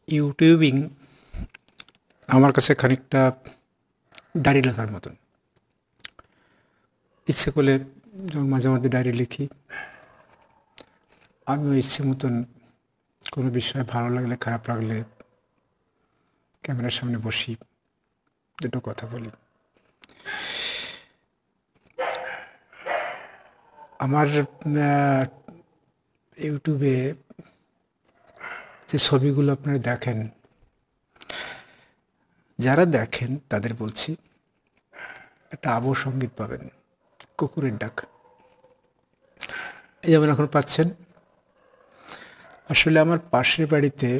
YouTubing আমার কাছে খানিকটা ডায়েরি লেখার মতন। ইচ্ছে করলে যখন মাঝে মধ্যে ডায়েরি লিখি, আমিও ইচ্ছে মতন কোনো বিষয় ভালো লাগলে খারাপ লাগলে ক্যামেরার সামনে বসি, দুটো কথা বলি। আমার ইউটিউবে যে ছবিগুলো আপনারা দেখেন, যারা দেখেন তাদের বলছি, একটা আবহ সঙ্গীত পাবেন, কুকুরের ডাক। এই যেমন এখন পাচ্ছেন। আসলে আমার পাশের বাড়িতে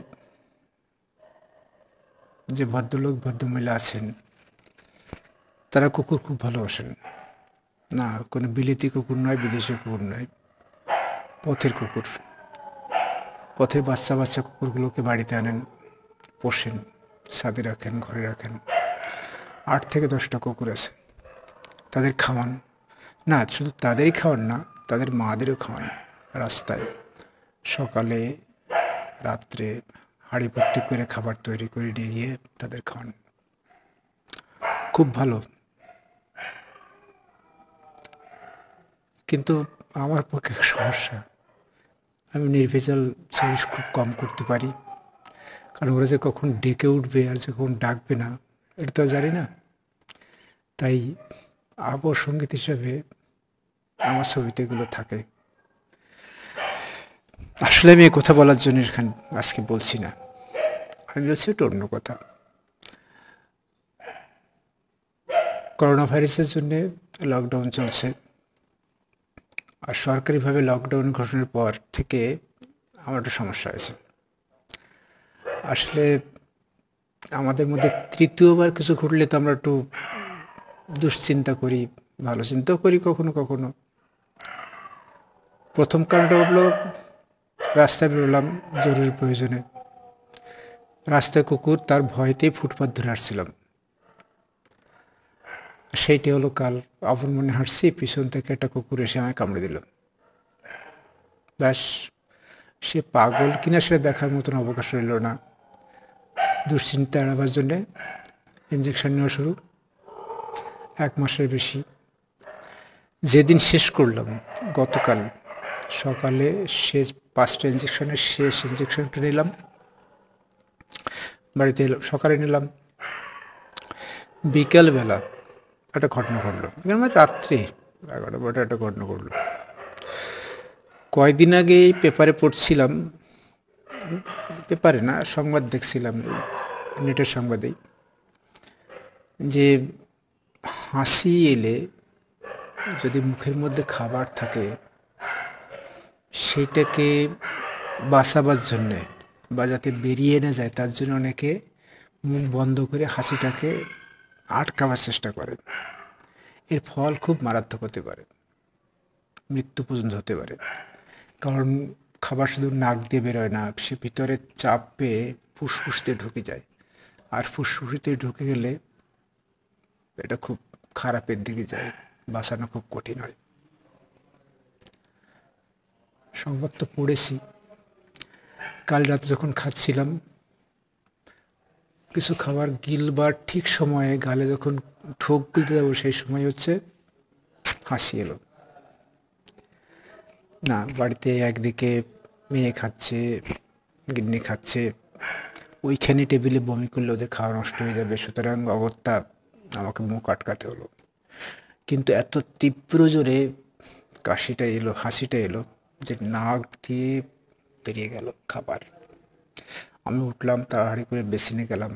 যে ভদ্রলোক ভদ্রমহিলা আছেন, তারা কুকুর খুব ভালোবাসেন। না, কোনো বিলেতি কুকুর নয়, বিদেশি কুকুর নয়, পথের কুকুর। পথের বাচ্চা বাচ্চা কুকুরগুলোকে বাড়িতে আনেন, পোষেন, ছাদে রাখেন, ঘরে রাখেন। 8 থেকে 10টা কুকুর আছে। তাদের খাওয়ান, না শুধু তাদেরই খাওয়ান না, তাদের মাদেরও খাওয়ান। রাস্তায় সকালে রাত্রে হাঁড়ি ভর্তি করে খাবার তৈরি করে নিয়ে গিয়ে তাদের খাওয়ান। খুব ভালো। কিন্তু আমার পক্ষে সমস্যা, আমি নির্ভেজাল সার্ভিস খুব কম করতে পারি। কারণ ওরা যে কখন ডেকে উঠবে আর যে কখন ডাকবে না, এটা তো জানি না। তাই আবহ সঙ্গীত হিসাবে আমার ছবিতে এগুলো থাকে। আসলে আমি এ কথা বলার জন্য এখানে আজকে বলছি না, আমি বলছি একটা অন্য কথা। করোনা ভাইরাসের জন্য লকডাউন চলছে, আর সরকারিভাবে লকডাউন ঘোষণার পর থেকে আমার একটা সমস্যা হয়েছে। আসলে আমাদের মধ্যে তৃতীয়বার কিছু ঘটলে তো আমরা একটু দুশ্চিন্তা করি, ভালো চিন্তাও করি কখনো কখনো। প্রথম কারণটা হলো, রাস্তায় বেরোলাম জরুরি প্রয়োজনে, রাস্তায় কুকুর, তার ভয়তেই ফুটপাত ধরে আসছিলাম। সেইটি হলো কাল, আপন মনে হাঁটছি, পিছন থেকে একটা কুকুর এসে আমায় কামড়ে দিল। ব্যাস, সে পাগল কিনা সেটা দেখার মতন অবকাশ রইল না। দুশ্চিন্তা এড়াবার জন্যে ইঞ্জেকশন নেওয়া শুরু, 1 মাসের বেশি। যেদিন শেষ করলাম, গতকাল সকালে শেষ 5টা ইঞ্জেকশনের শেষ ইঞ্জেকশনটা নিলাম, বাড়িতে এলাম, সকালে নিলাম। বিকালবেলা একটা ঘটনা ঘটলো, মানে রাত্রে 11টা একটা ঘটনা ঘটলো। কয়েকদিন আগেই পেপারে পড়ছিলাম, পেপারে না, সংবাদ দেখছিলাম, নেটের সংবাদেই, যে হাসি এলে যদি মুখের মধ্যে খাবার থাকে, সেইটাকে বাঁচাবার জন্যে বা যাতে বেরিয়ে না যায় তার জন্য অনেকে মুখ বন্ধ করে হাসিটাকে আটকাবার চেষ্টা করে। এর ফল খুব মারাত্মক হতে পারে, মৃত্যু পর্যন্ত হতে পারে। কারণ খাবার শুধু নাক দিয়ে বেরোয় না, সে ভিতরে চাপ পেয়ে ফুসফুসতে ঢুকে যায়, আর ফুসফুসতে ঢুকে গেলে এটা খুব খারাপের দিকে যায়, বাঁচানো খুব কঠিন হয়। সংবাদ তো পড়েছি। কাল রাতে যখন খাচ্ছিলাম, কিছু খাবার গিলবার ঠিক সময়ে গালে যখন ঢোক গিলতে যাবো, সেই সময় হচ্ছে হাসি এলো। না, বাড়িতে একদিকে মেয়ে খাচ্ছে, গিন্নি খাচ্ছে, ওইখানে টেবিলে বমি করলে ওদের খাওয়া নষ্ট হয়ে যাবে, সুতরাং অগত্যা আমাকে মুখ আটকাতে হলো। কিন্তু এত তীব্র জোরে কাশিটা এলো, হাসিটা এলো, যে নাক দিয়ে বেরিয়ে গেল খাবার। আমি উঠলাম, তাড়াতাড়ি করে বেসিনে গেলাম,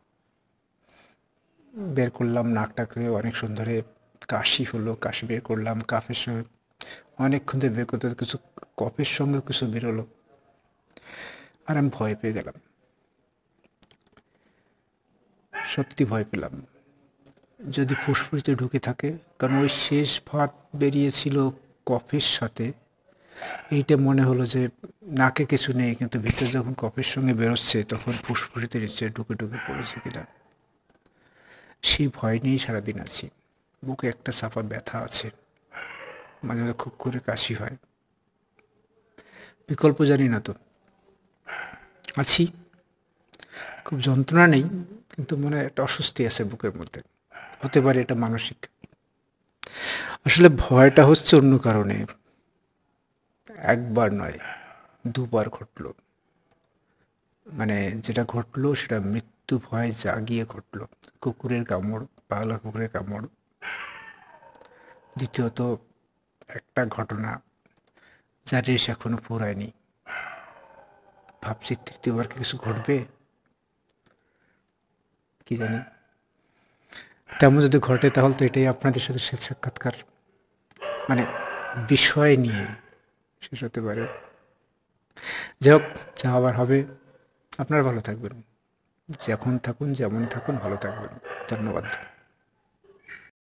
বের করলাম নাকটাকে, অনেক সুন্দরে কাশি হলো, কাশি বের করলাম, কাফের সঙ্গে অনেকক্ষণ ধরে বের করতে কিছু কফের সঙ্গে কিছু বেরোলো, আর আমি ভয় পেয়ে গেলাম, সত্যি ভয় পেলাম। যদি ফুসফুসে ঢুকে থাকে, কারণ ওই শেষ ভাত বেরিয়েছিল কফের সাথে, এইটা মনে হলো যে নাকে কিছু নেই, কিন্তু ভিতরে যখন কফের সঙ্গে বেরোচ্ছে তখন ফুসফুসিতে নিশ্চয়ই ঢুকে ঢুকে পড়েছে কিনা। সেই ভয় নিয়েই সারাদিন আছি। বুকে একটা চাপা ব্যথা আছে, মাঝে মাঝে খুব করে কাশি হয়। বিকল্প জানি না তো, আছি। খুব যন্ত্রণা নেই, কিন্তু মনে একটা অস্বস্তি আছে বুকের মধ্যে। হতে পারে এটা মানসিক। আসলে ভয়টা হচ্ছে অন্য কারণে। একবার নয়, দুবার ঘটলো। মানে যেটা ঘটলো সেটা মৃত্যু ভয় জাগিয়ে ঘটলো। কুকুরের কামড়, পাগলা কুকুরের কামড়। দ্বিতীয়ত একটা ঘটনা যার রেশ এখনো ফুরায়নি। ভাবছি তৃতীয়বার কি কিছু ঘটবে, কি জানি। তেমন যদি ঘটে তাহলে তো এটাই আপনাদের সাথে শেষ সাক্ষাৎকার, মানে বিষয় নিয়ে শেষ হতে পারে। যাই হোক, যা হবার হবে। আপনারা ভালো থাকবেন, যখন থাকুন যেমন থাকুন ভালো থাকবেন। ধন্যবাদ।